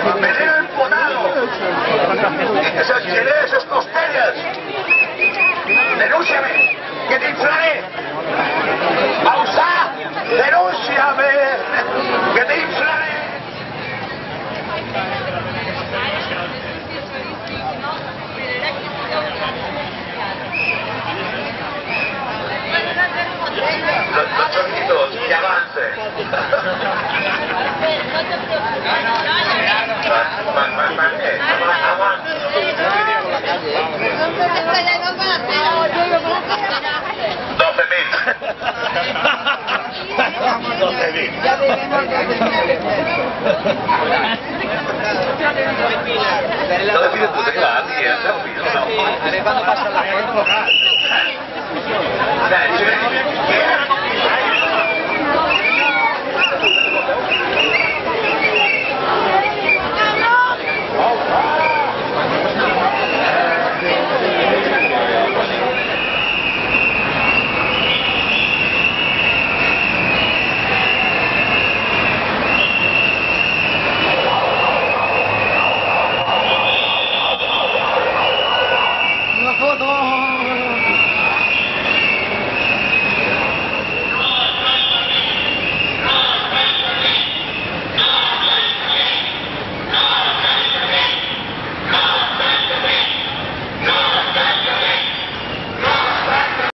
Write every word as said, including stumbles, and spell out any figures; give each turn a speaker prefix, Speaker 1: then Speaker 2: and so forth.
Speaker 1: Veneno empotado. Esos chiles, esos costeles. Denúnciame, que te inflaré. Pausa, denúnciame, que te inflaré. Los, los chorritos, que avance. Más, más, más, más, doce mil. doce mil. No le pides tú, te vas, y ya te lo pido.
Speaker 2: Cuando pasa la foto.